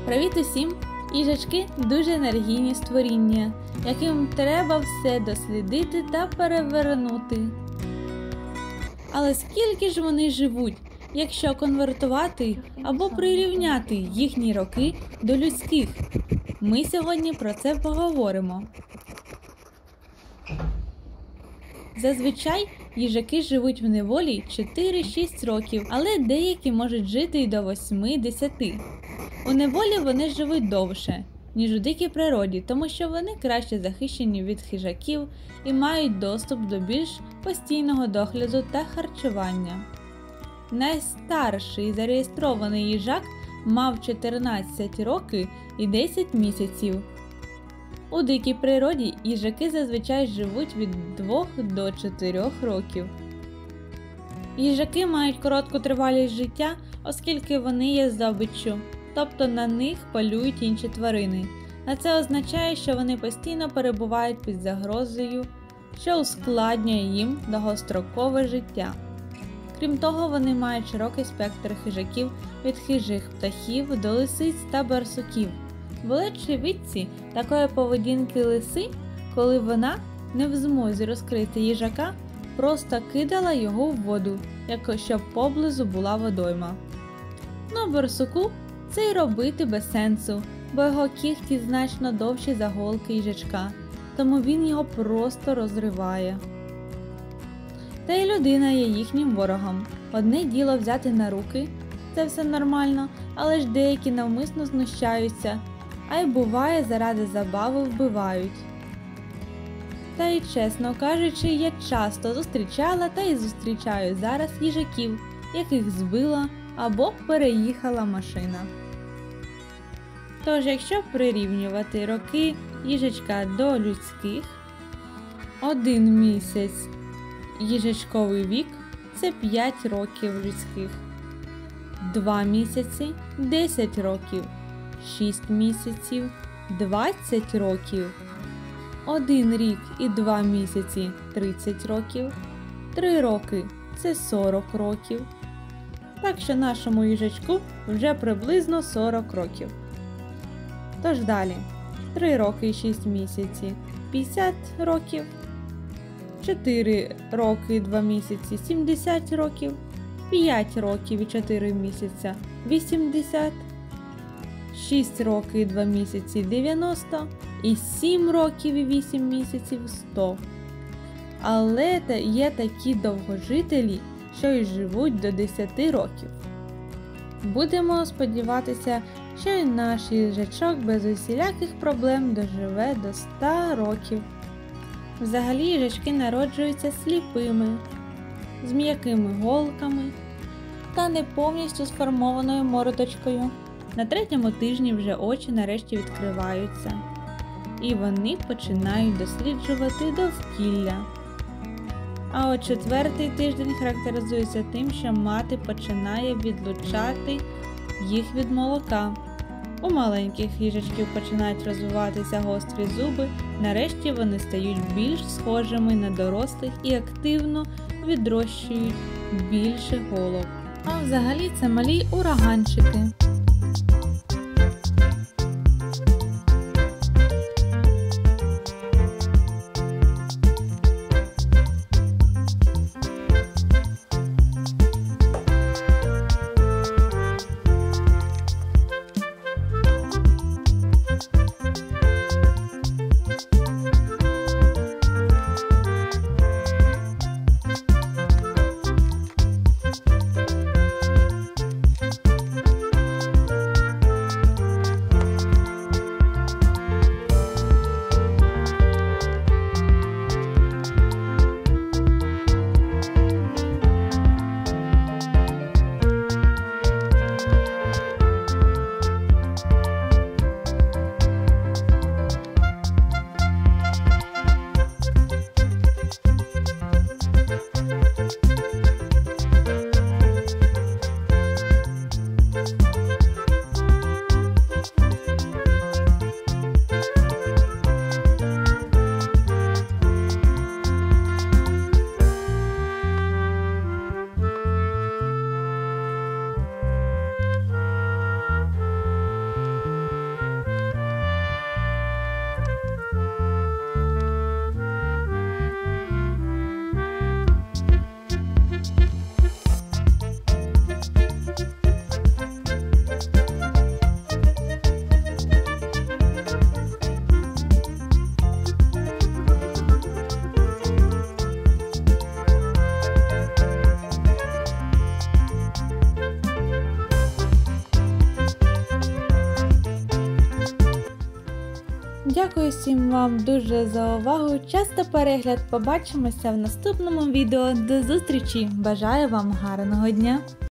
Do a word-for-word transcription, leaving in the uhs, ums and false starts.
Привіт усім! Їжачки дуже енергійні створіння, яким треба все дослідити та перевернути. Але скільки ж вони живуть, якщо конвертувати або прирівняти їхні роки до людських? Ми сьогодні про це поговоримо. Зазвичай їжаки живуть в неволі чотири-шість років, але деякі можуть жити й до восьми-десяти. У неволі вони живуть довше, ніж у дикій природі, тому що вони краще захищені від хижаків і мають доступ до більш постійного догляду та харчування. Найстарший зареєстрований їжак мав чотирнадцять років і десять місяців. У дикій природі їжаки зазвичай живуть від двох до чотирьох років. Їжаки мають коротку тривалість життя, оскільки вони є здобиччю, тобто на них полюють інші тварини. А це означає, що вони постійно перебувають під загрозою, що ускладнює їм довгострокове життя. Крім того, вони мають широкий спектр хижаків від хижих птахів до лисиць та барсуків. Були очевидці такої поведінки лиси, коли вона, не в змозі розкрити їжака, просто кидала його в воду, якщо поблизу була водойма. Но барсуку це й робити без сенсу, бо його кігті значно довші за голки їжачка, тому він його просто розриває. Та й людина є їхнім ворогом. Одне діло взяти на руки, це все нормально, але ж деякі навмисно знущаються, а й буває заради забави вбивають. Та й чесно кажучи, я часто зустрічала та й зустрічаю зараз їжаків, яких збила або переїхала машина. Тож, якщо прирівнювати роки їжачка до людських, один місяць їжачковий вік – це п'ять років людських, два місяці – десять років, шість місяців – двадцять років, один рік і два місяці – тридцять років, три роки – це сорок років. Так що нашому їжачку вже приблизно сорок років. Тож далі, три роки і шість місяців – п'ятдесят років, чотири роки і два місяці – сімдесят років, п'ять років і чотири місяця – вісімдесят, шість років і два місяці – дев'яносто і сім років і вісім місяців – сто. Але є такі довгожителі, що й живуть до десяти років. Будемо сподіватися, що і наш їжачок без усіляких проблем доживе до ста років. Взагалі їжачки народжуються сліпими, з м'якими голками та не повністю сформованою мордочкою. На третьому тижні вже очі нарешті відкриваються, і вони починають досліджувати довкілля. А от четвертий тиждень характеризується тим, що мати починає відлучати їх від молока. У маленьких їжачків починають розвиватися гострі зуби, нарешті вони стають більш схожими на дорослих і активно відрощують більше голок. А взагалі це малі ураганчики. Дякую всім вам дуже за увагу, час та перегляд. Побачимося в наступному відео. До зустрічі! Бажаю вам гарного дня!